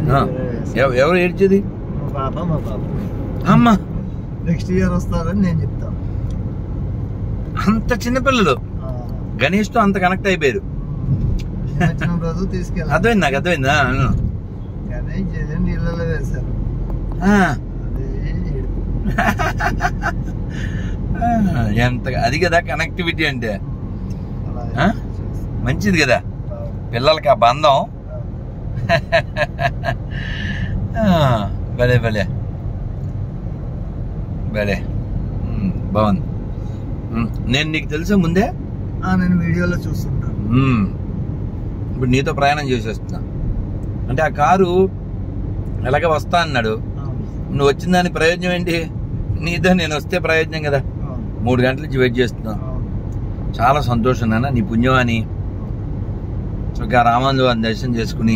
ఎవరు ఏడ్చేది? మా పాప అమ్మ నెక్స్ట్ ఇయర్ వస్తారని నేను చెప్తాను. అంత చిన్నపిల్లలు గణేష్ తో అంత కనెక్ట్ అయిపోయారు. రోజు తీసుకెళ్ళి అర్థమైంది నాకు, అర్థమైందా? గణేష్ నీళ్ళలో వేశారు. ఎంత అది కదా కనెక్టివిటీ అంటే. మంచిది కదా పిల్లలకి ఆ బంధం. భలే భలే భలే బాగుంది. నేను నీకు తెలుసా ముందే? నేను వీడియోలో చూస్తుంటాను. ఇప్పుడు నీతో ప్రయాణం చేసేస్తున్నా అంటే ఆ కారు ఎలాగ వస్తా అన్నాడు. నువ్వు వచ్చిన దాని ప్రయోజనం ఏంటి? నీతో నేను వస్తే ప్రయోజనం కదా. 3 గంటల నుంచి వెయిట్ చేస్తున్నా. చాలా సంతోషం నాన్న, నీ పుణ్యమాని. ఒక రామానుజు వారిని దర్శనం చేసుకుని,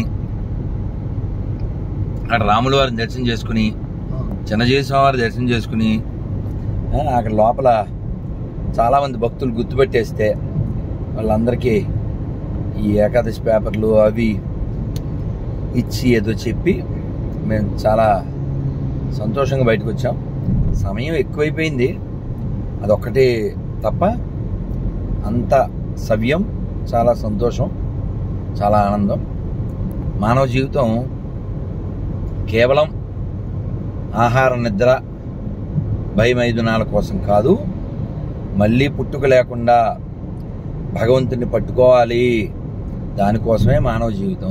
అక్కడ రాముల వారిని దర్శనం చేసుకుని, చిన్నజీవి స్వామి వారి దర్శనం చేసుకుని, అక్కడ లోపల చాలామంది భక్తులు గుర్తుపెట్టేస్తే వాళ్ళందరికీ ఈ ఏకాదశి పేపర్లు అవి ఇచ్చి ఏదో చెప్పి మేము చాలా సంతోషంగా బయటకు వచ్చాం. సమయం ఎక్కువైపోయింది అదొక్కటే తప్ప అంత సవ్యం, చాలా సంతోషం, చాలా ఆనందం. మానవ జీవితం కేవలం ఆహార నిద్ర భయమైదునాల కోసం కాదు, మళ్ళీ పుట్టుక లేకుండా భగవంతుని పట్టుకోవాలి, దానికోసమే మానవ జీవితం.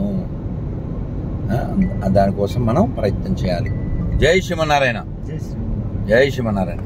దానికోసం మనం ప్రయత్నం చేయాలి. జై శ్రీమన్నారాయణ, జై శ్రీమన్నారాయణ.